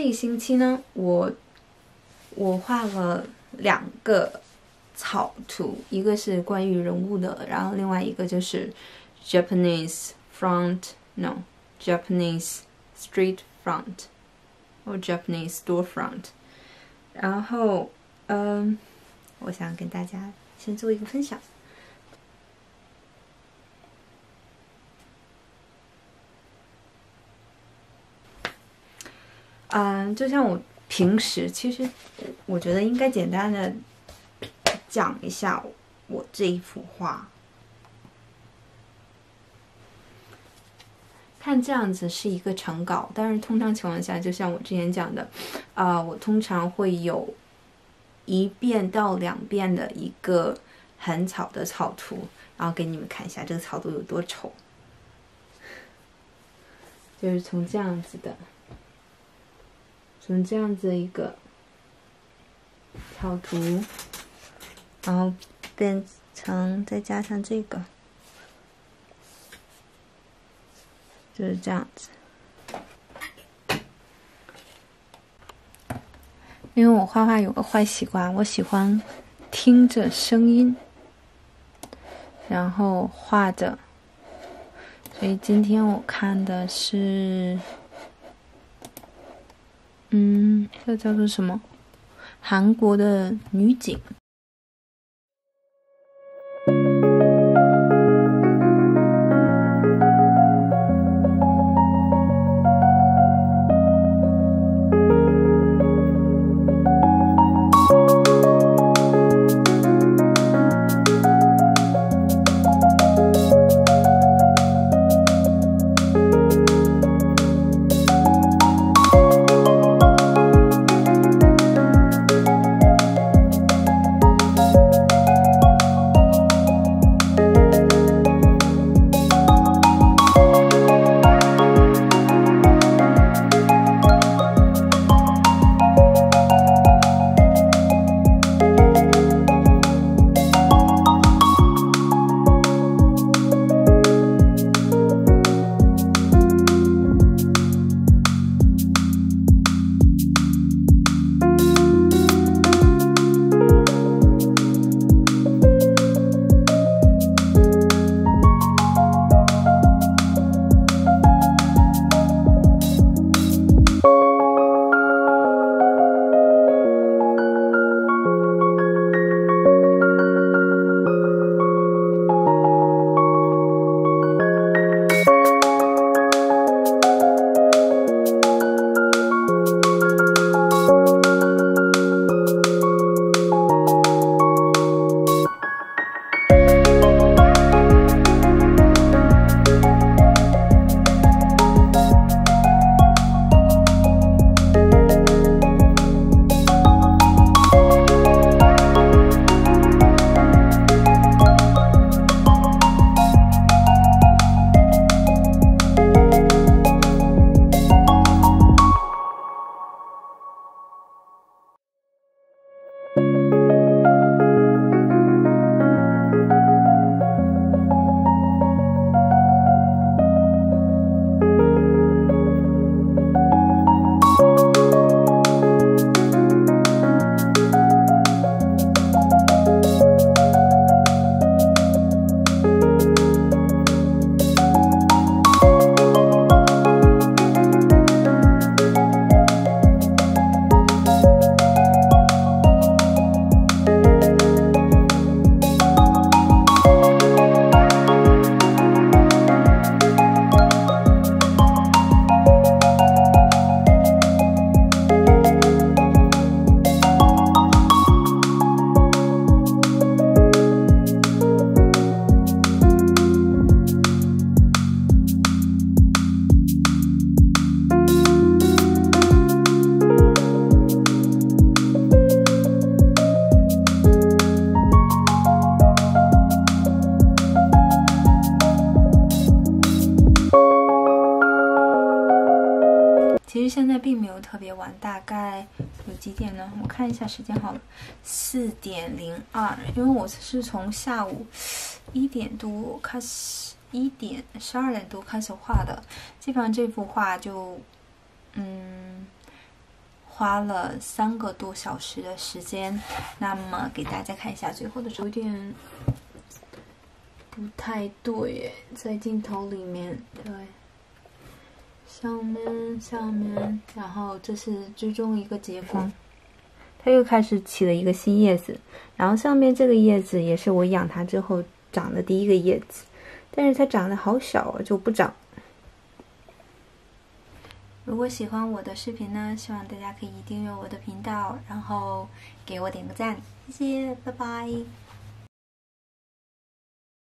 个星期呢，我画了2个草图，一个是关于人物的，然后另外一个就是 Japanese street front 或 Japanese storefront。然后我想跟大家先做一个分享。就像我平时，其实我觉得应该简单的讲一下我这一幅画。看这样子是一个成稿，但是通常情况下，就像我之前讲的，我通常会有1遍到2遍的一个很草的草图，然后给你们看一下这个草图有多丑，就是从这样子的。从这样子一个草图，然后变成再加上这个，就是这样子。因为我画画有个坏习惯，我喜欢听着声音，然后画着。所以今天我看的是。这叫做什么？韩国的女警。现在并没有特别晚，大概有几点呢？我看一下时间好了，4:02。因为我是从下午1点多开始，12点多开始画的。基本上这幅画就， 花了3个多小时的时间。那么给大家看一下最后的有点不太对耶，在镜头里面，对，上面下面，然后这是最终一个结果。它又开始起了一个新叶子，然后上面这个叶子也是我养它之后长的第一个叶子，但是它长得好小啊，就不长。如果喜欢我的视频呢，希望大家可以订阅我的频道，然后给我点个赞，谢谢，拜拜。